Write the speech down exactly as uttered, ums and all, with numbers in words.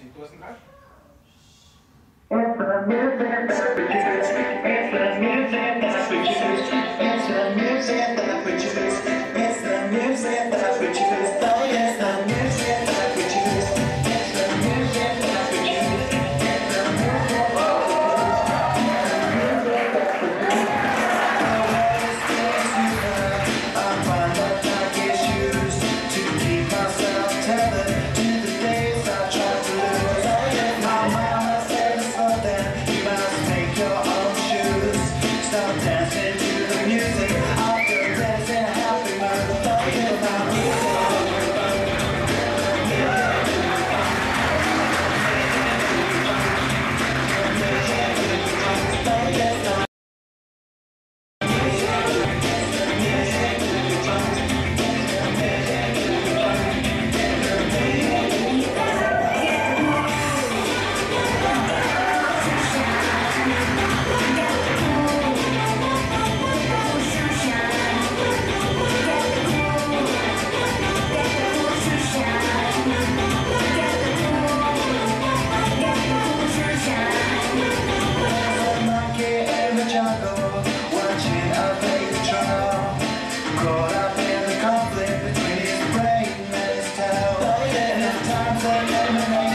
It's the music that produces. It's the music that produces. It's the music that produces. It's the music that produces. Oh yes, the music that produces. It's the music that produces. It's the music that produces. Always takes me back. I find that I get used to keep myself tethered to the days I tried to lose. Oh yeah, my mama said slow down. You must make your own shoes. Stop dancing to the music. After dancing happy mood. Oh yeah, my music. Watching a baby trial, caught up in the conflict between his brain and his tail. And at times they eliminate